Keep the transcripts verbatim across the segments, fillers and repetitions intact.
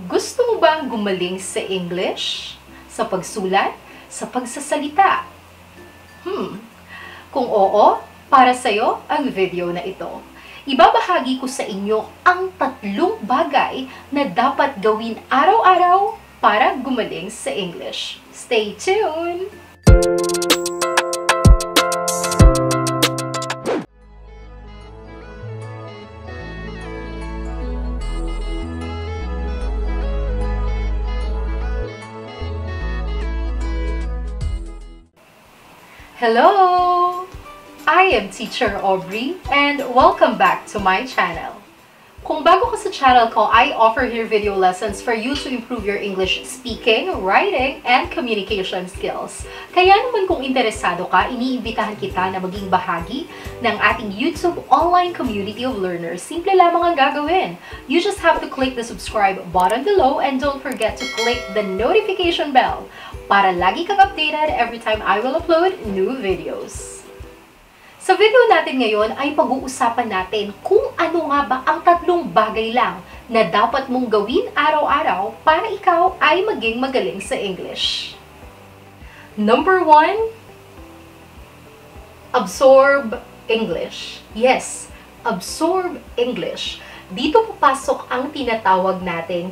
Gusto mo bang gumaling sa English? Sa pagsulat? Sa pagsasalita? Hmm, kung oo, para sa'yo ang video na ito. Ibabahagi ko sa inyo ang tatlong bagay na dapat gawin araw-araw para gumaling sa English. Stay tuned! Hello! I am Teacher Aubrey and welcome back to my channel. Kung bago ka sa channel ko, I offer here video lessons for you to improve your English speaking, writing, and communication skills. Kaya naman kung interesado ka, iniimbitahan kita na maging bahagi ng ating YouTube online community of learners. Simple lamang ang gagawin. You just have to click the subscribe button below and don't forget to click the notification bell para lagi kang updated every time I will upload new videos. Sa video natin ngayon ay pag-uusapan natin kung ano nga ba ang tatlong bagay lang na dapat mong gawin araw-araw para ikaw ay maging magaling sa English. Number one, absorb English. Yes, absorb English. Dito papasok ang tinatawag nating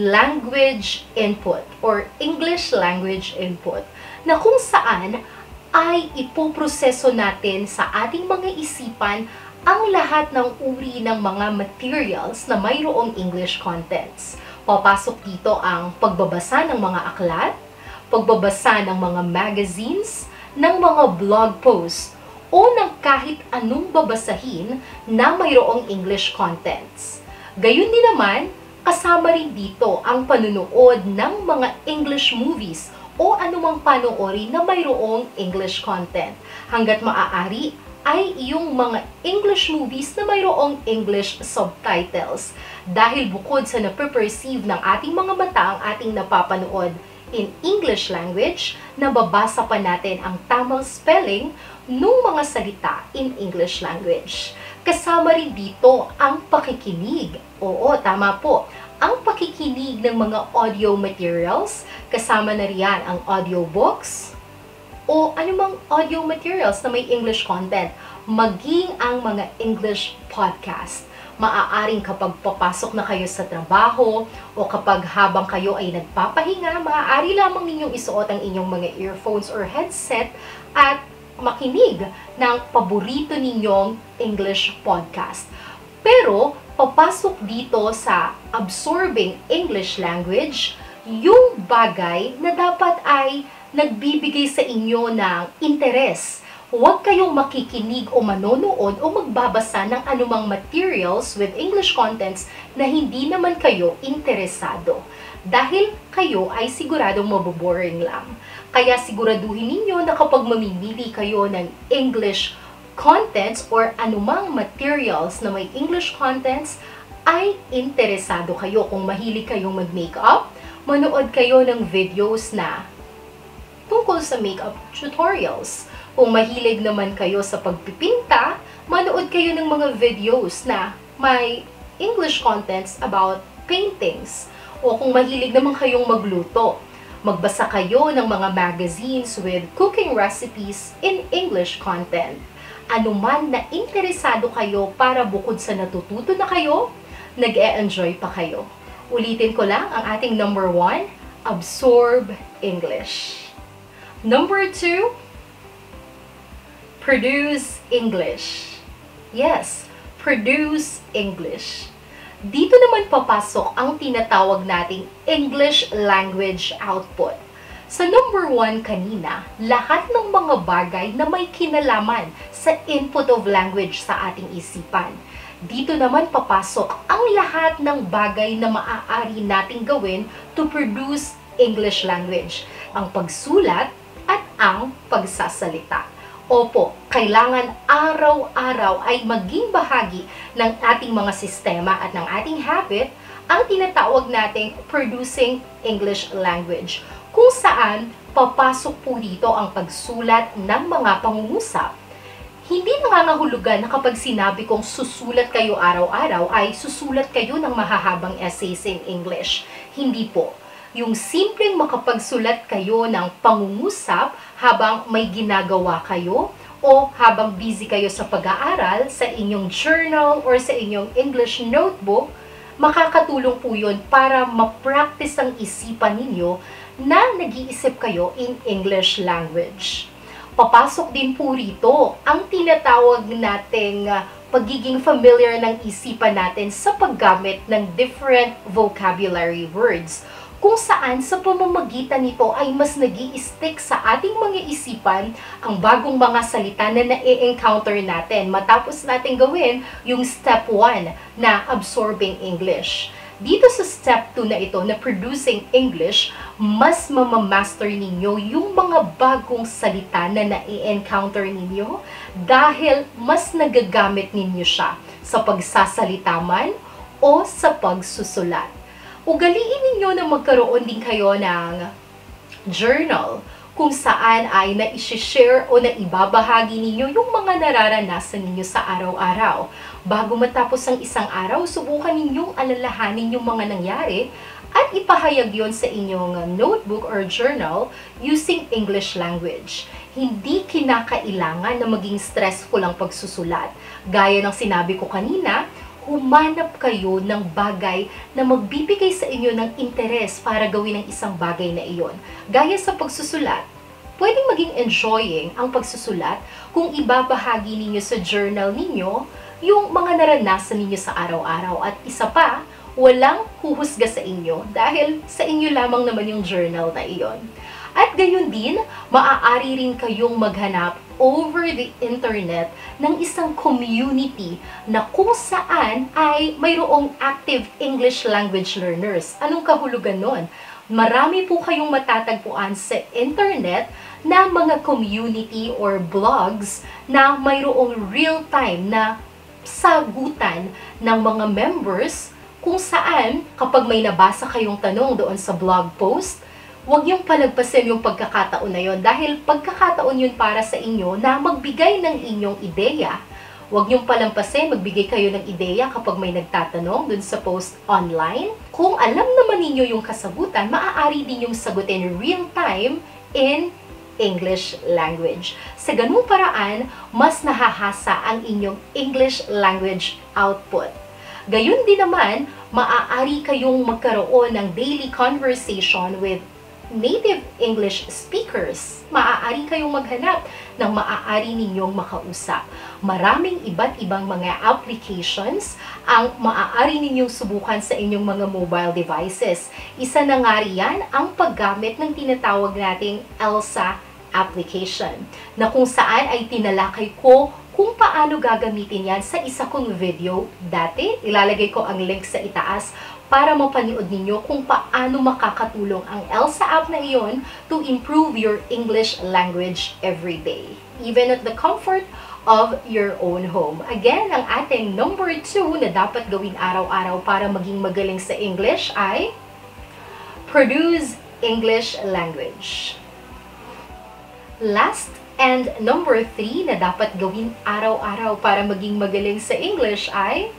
language input or English language input na kung saan ay ipoproseso natin sa ating mga isipan ang lahat ng uri ng mga materials na mayroong English contents. Papasok dito ang pagbabasa ng mga aklat, pagbabasa ng mga magazines, ng mga blog posts, o ng kahit anong babasahin na mayroong English contents. Gayun din naman, kasama rin dito ang panunood ng mga English movies o anumang panoorin na mayroong English content. Hanggat maaari ay yung mga English movies na mayroong English subtitles. Dahil bukod sa nape-perceive ng ating mga mata ang ating napapanood in English language, nababasa pa natin ang tamang spelling ng mga salita in English language. Kasama rin dito ang pakikinig. Oo, tama po. Ang pakikinig ng mga audio materials, kasama na riyan ang audiobooks o anumang audio materials na may English content, maging ang mga English podcast. Maaaring kapag papasok na kayo sa trabaho o kapag habang kayo ay nagpapahinga, maaari lamang ninyong isuot ang inyong mga earphones or headset at makinig ng paborito ninyong English podcast. Pero, papasok dito sa absorbing English language, yung bagay na dapat ay nagbibigay sa inyo ng interes. Huwag kayong makikinig o manonood o magbabasa ng anumang materials with English contents na hindi naman kayo interesado. Dahil kayo ay siguradong maboboring lang. Kaya siguraduhin ninyo na kapag mamimili kayo ng English contents or anumang materials na may English contents, ay interesado kayo. Kung mahilig kayong mag-makeup, manood kayo ng videos na tungkol sa makeup tutorials. Kung mahilig naman kayo sa pagpipinta, manood kayo ng mga videos na may English contents about paintings. O kung mahilig naman kayong magluto, magbasa kayo ng mga magazines with cooking recipes in English content. Anuman na interesado kayo para bukod sa natututo na kayo, nag-e-enjoy pa kayo. Ulitin ko lang ang ating number one, absorb English. Number two, produce English. Yes, produce English. Dito naman papasok ang tinatawag nating English language output. Sa number one kanina, lahat ng mga bagay na may kinalaman sa input of language sa ating isipan. Dito naman papasok ang lahat ng bagay na maaari nating gawin to produce English language. Ang pagsulat at ang pagsasalita. Opo, kailangan araw-araw ay maging bahagi ng ating mga sistema at ng ating habit ang tinatawag nating producing English language, kung saan papasok po dito ang pagsulat ng mga pangungusap. Hindi nangangahulugan na kapag sinabi kong susulat kayo araw-araw ay susulat kayo ng mahahabang essays in English. Hindi po. Yung simpleng makapagsulat kayo ng pangungusap habang may ginagawa kayo o habang busy kayo sa pag-aaral, sa inyong journal or sa inyong English notebook, makakatulong po yun para ma-practice ang isipan ninyo na nag-iisip kayo in English language. Papasok din po rito ang tinatawag nating uh, pagiging familiar ng isipan natin sa paggamit ng different vocabulary words, kung saan sa pamamagitan nito ay mas nag-i-stick sa ating mga isipan ang bagong mga salita na na-encounter natin matapos natin gawin yung step one na absorbing English. Dito sa step two na ito, na producing English, mas mamamaster ninyo yung mga bagong salita na na-encounter ninyo dahil mas nagagamit ninyo siya sa pagsasalita man o sa pagsusulat. Ugaliin ninyo na magkaroon din kayo ng journal kung saan ay na-share o naibabahagi ninyo yung mga nararanasan ninyo sa araw-araw. Bago matapos ang isang araw, subukan ninyong alalahanin yung mga nangyari at ipahayag yon sa inyong notebook or journal using English language. Hindi kinakailangan na maging stressful ang pagsusulat. Gaya ng sinabi ko kanina, humanap kayo ng bagay na magbibigay sa inyo ng interes para gawin ang isang bagay na iyon. Gaya sa pagsusulat, pwedeng maging enjoying ang pagsusulat kung ibabahagi ninyo sa journal ninyo yung mga naranasan ninyo sa araw-araw. At isa pa, walang huhusga sa inyo dahil sa inyo lamang naman yung journal na iyon. At gayon din, maaari rin kayong maghanap over the internet ng isang community na kung saan ay mayroong active English language learners. Anong kahulugan nun? Marami po kayong matatagpuan sa internet na mga community or blogs na mayroong real-time na sagutan ng mga members kung saan kapag may nabasa kayong tanong doon sa blog post, huwag yung palagpasin yung pagkakataon na yon dahil pagkakataon yun para sa inyo na magbigay ng inyong ideya. Huwag yung palampasin, magbigay kayo ng ideya kapag may nagtatanong dun sa post online. Kung alam naman ninyo yung kasagutan, maaari din yung sagutin real time in English language. Sa ganung paraan, mas nahahasa ang inyong English language output. Gayun din naman, maaari kayong magkaroon ng daily conversation with native English speakers. Maaari kayong maghanap ng maaari ninyong makausap. Maraming iba't ibang mga applications ang maaari ninyong subukan sa inyong mga mobile devices. Isa na nga riyan ang paggamit ng tinatawag nating ELSA application, na kung saan ay tinalakay ko kung paano gagamitin yan sa isa kong video dati. Ilalagay ko ang link sa itaas para mapanood ninyo kung paano makakatulong ang ELSA app na iyon to improve your English language every day, even at the comfort of your own home. Again, ang ating number two na dapat gawin araw-araw para maging magaling sa English ay produce English language. Last and number three na dapat gawin araw-araw para maging magaling sa English ay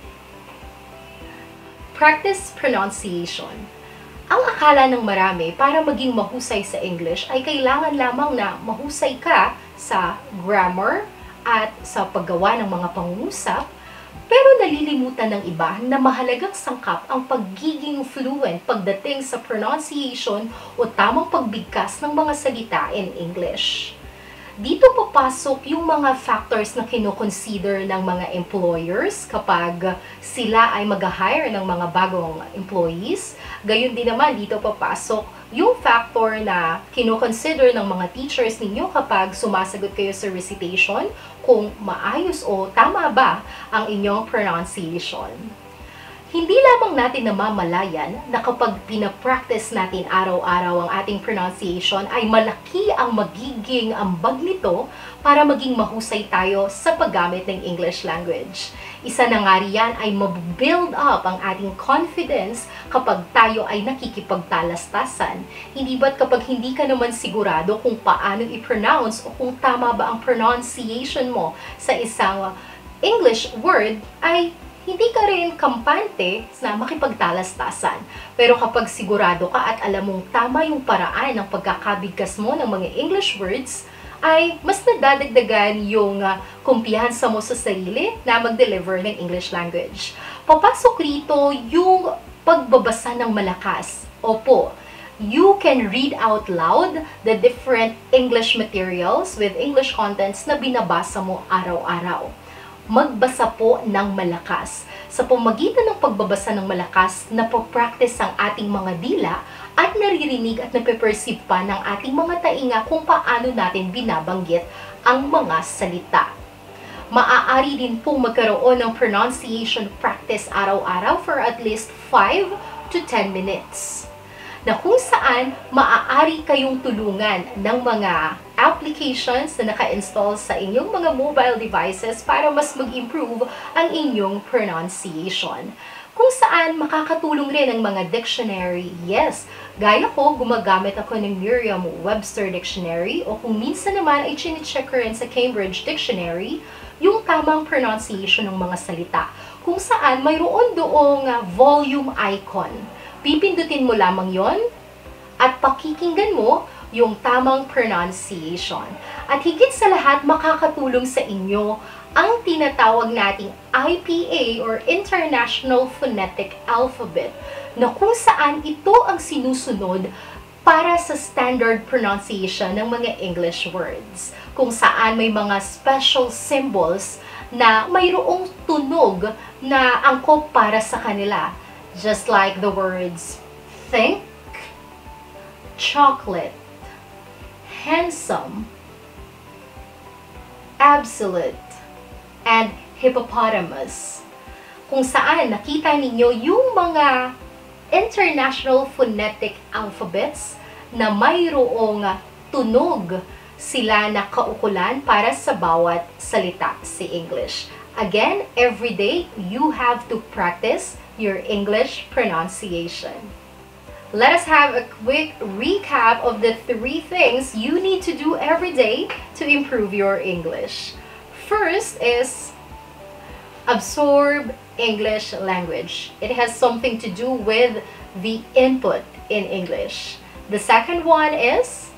practice pronunciation. Ang akala ng marami para maging mahusay sa English ay kailangan lamang na mahusay ka sa grammar at sa paggawa ng mga pangungusap, pero nalilimutan ng iba na mahalagang sangkap ang pagiging fluent pagdating sa pronunciation o tamang pagbigkas ng mga salita in English. Dito papasok yung mga factors na kino-consider ng mga employers kapag sila ay mag-hire ng mga bagong employees. Gayon din naman, dito papasok yung factor na kino-consider ng mga teachers ninyo kapag sumasagot kayo sa recitation, kung maayos o tama ba ang inyong pronunciation. Hindi lamang natin namamalayan na kapag pinapractice natin araw-araw ang ating pronunciation ay malaki ang magiging ambag nito para maging mahusay tayo sa paggamit ng English language. Isa na nga riyan ay mabuild up ang ating confidence kapag tayo ay nakikipagtalastasan. Hindi ba't kapag hindi ka naman sigurado kung paano i-pronounce o kung tama ba ang pronunciation mo sa isang English word, ay hindi ka rin kampante na makipagtalastasan. Pero kapag sigurado ka at alam mong tama yung paraan ng pagkakabigkas mo ng mga English words, ay mas nadadagdagan yung uh, kumpiyansa mo sa sarili na mag-deliver ng English language. Papasok rito yung pagbabasa ng malakas. Opo, you can read out loud the different English materials with English contents na binabasa mo araw-araw. Magbasa po ng malakas. Sa pamagitan ng pagbabasa ng malakas, napopractice ang ating mga dila at naririnig at nape-perceive pa ng ating mga tainga kung paano natin binabanggit ang mga salita. Maaari din pong magkaroon ng pronunciation practice araw-araw for at least five to ten minutes. Na kung saan maaari kayong tulungan ng mga applications na naka-install sa inyong mga mobile devices para mas mag-improve ang inyong pronunciation. Kung saan makakatulong rin ang mga dictionary. Yes, gaya ko, gumagamit ako ng Merriam-Webster Dictionary o kung minsan naman ay chine-check ko rin sa Cambridge Dictionary yung tamang pronunciation ng mga salita. Kung saan mayroon doong uh, volume icon. Pipindutin mo lamang yon at pakikinggan mo yung tamang pronunciation. At higit sa lahat, makakatulong sa inyo ang tinatawag nating I P A or International Phonetic Alphabet na kung saan ito ang sinusunod para sa standard pronunciation ng mga English words. Kung saan may mga special symbols na mayroong tunog na angkop para sa kanila. Just like the words think, chocolate, handsome, absolute, and hippopotamus. Kung saan nakita ninyo yung mga international phonetic alphabets na mayroong tunog sila na kaukulan para sa bawat salita sa English. Again, every day, you have to practice your English pronunciation. Let us have a quick recap of the three things you need to do every day to improve your English. First is absorb English language. It has something to do with the input in English. The second one is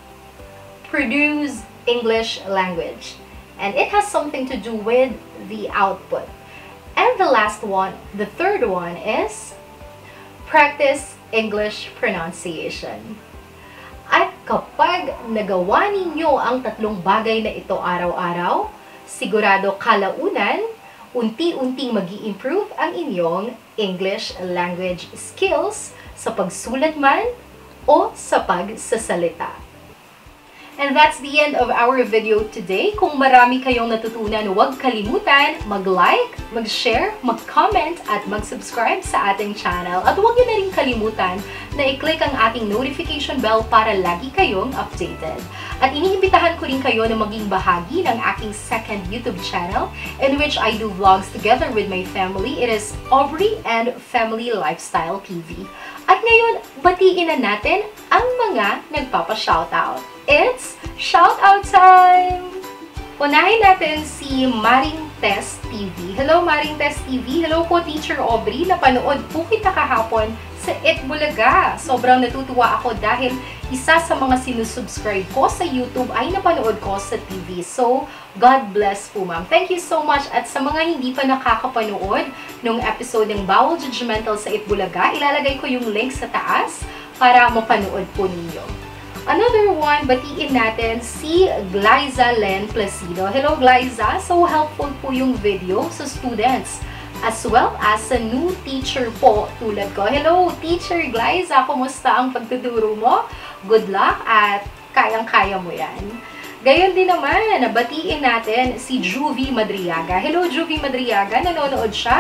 produce English language. And it has something to do with the output. And the last one, the third one is practice English pronunciation. At kapag nagawa ninyo ang tatlong bagay na ito araw-araw, sigurado kalaunan, unti-unting magi-improve ang inyong English language skills sa pagsulat man o sa pagsasalita. And that's the end of our video today. Kung marami kayong natutunan, huwag kalimutan mag-like, mag-share, mag-comment, at mag-subscribe sa ating channel. At huwag niyo na rin kalimutan na i-click ang ating notification bell para lagi kayong updated. At iniimbitahan ko rin kayo na maging bahagi ng aking second YouTube channel in which I do vlogs together with my family. It is Aubrey and Family Lifestyle T V. At ngayon, batiin na natin ang mga nagpapa-shoutout. It's shoutout time! Unahin natin si Maring Tess T V. Hello Maring Tess T V. Hello po Teacher Aubrey. Napanood po kita kahapon sa Itbulaga. Sobrang natutuwa ako dahil isa sa mga sinusubscribe ko sa YouTube ay napanood ko sa T V. So, God bless po ma'am. Thank you so much. At sa mga hindi pa nakakapanood nung episode ng Bawal Judgmental sa Itbulaga, ilalagay ko yung link sa taas para mapanood po ninyo. Another one, batiin natin si Glyza Len Placido. Hello Glyza! So helpful po yung video sa students as well as sa new teacher po tulad ko. Hello Teacher Glyza! Kumusta ang pagtuturo mo? Good luck at kayang-kaya mo yan. Gayon din naman, batiin natin si Juvie Madriaga. Hello Juvie Madriaga! Nanonood siya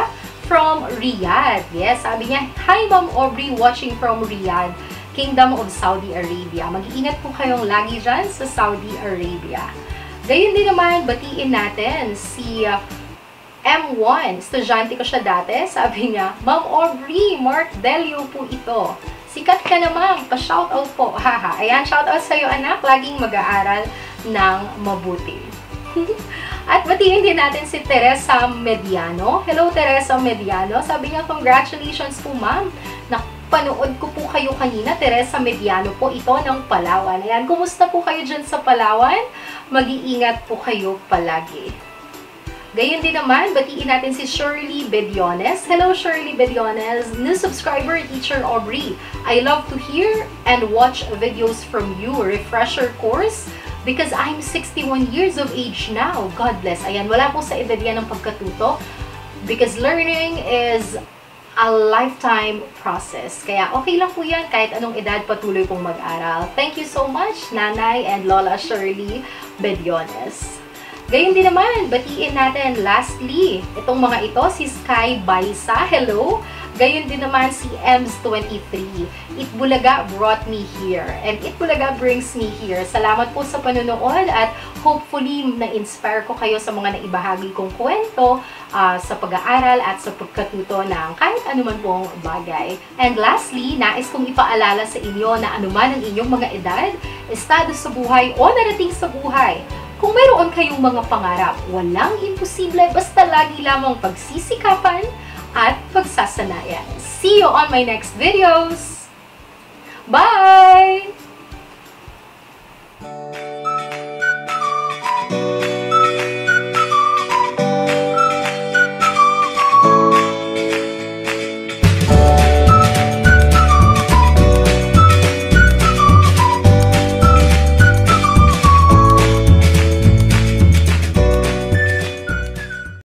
from Riyadh. Yes, sabi niya, hi Ma'am Aubrey, watching from Riyadh, Kingdom of Saudi Arabia. Mag-iingat po kayong lagi dyan sa Saudi Arabia. Gayun din naman, batiin natin si uh, M one. Estudyante ko siya dati. Sabi niya, Ma'am Aubrey, Mark Delio po ito. Sikat ka naman, pa-shoutout po. Haha, ayan, shoutout sa'yo anak. Laging mag-aaral ng mabuti. At batiin din natin si Teresa Mediano. Hello, Teresa Mediano. Sabi niya, congratulations po, ma'am. Napanood ko po kayo kanina, Teresa Mediano po ito ng Palawan. Ayan, kumusta po kayo dyan sa Palawan? Mag-iingat po kayo palagi. Gayon din naman, batiin natin si Shirley Bediones. Hello, Shirley Bediones. New subscriber, Teacher Aubrey. I love to hear and watch videos from you. Refresher course. Because I'm sixty-one years of age now. God bless. Ayan, wala po sa edad yan ng pagkatuto. Because learning is a lifetime process. Kaya okay lang po yan kahit anong edad patuloy pong mag-aral. Thank you so much, Nanay and Lola Shirley Bediones. Gayun din naman, batiin natin lastly, itong mga ito, si Sky Baisa, hello. Gayun din naman si Ems twenty-three. Itbulaga brought me here. And Itbulaga brings me here. Salamat po sa panonood at hopefully na-inspire ko kayo sa mga naibahagi kong kwento uh, sa pag-aaral at sa pagkatuto ng kahit anuman pong bagay. And lastly, nais kong ipaalala sa inyo na anuman ang inyong mga edad, estado sa buhay o narating sa buhay, kung mayroon kayong mga pangarap, walang imposible basta lagi lamang pagsisikapan at pagsasanayan. See you on my next videos! Bye!